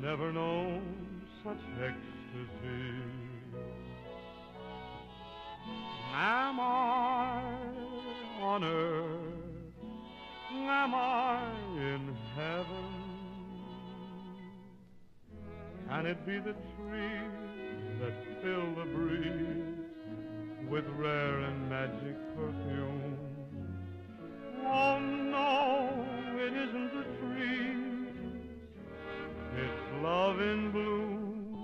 never known such ecstasy. Am I on earth? Am I in heaven? Can it be the trees that fill the breeze with rare and magic perfume? Oh no, it isn't the trees, it's love in bloom.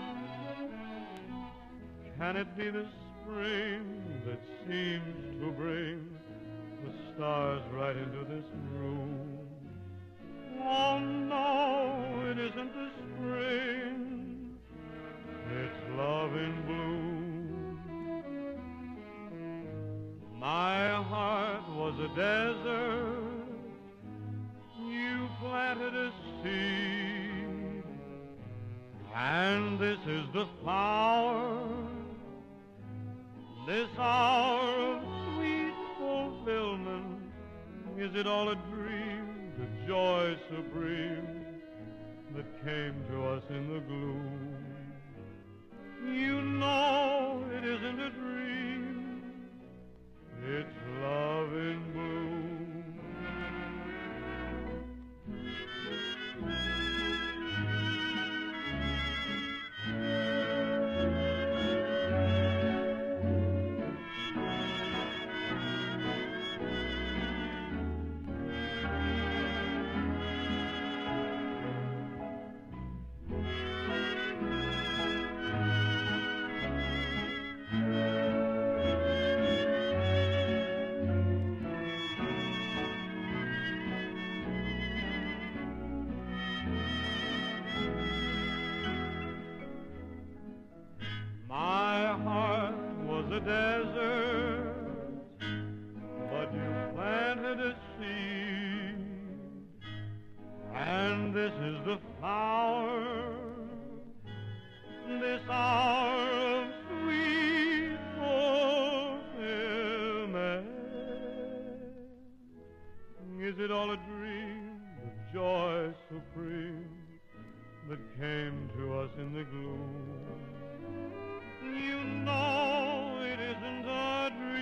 Can it be the spring that seems to bring the stars right into this room? Oh no, it isn't the spring, it's love in bloom. My heart was a desert, you planted a seed, and this is the flower, this hour of sweet fulfillment. Is it all a dream, the joy supreme that came to us in the gloom? You know it isn't a dream, it's love in bloom. My heart was a desert, but you planted a seed, and this is the flower, this hour of sweet fulfillment. Is it all a dream, the joy supreme that came to us in the gloom? You know it isn't a dream.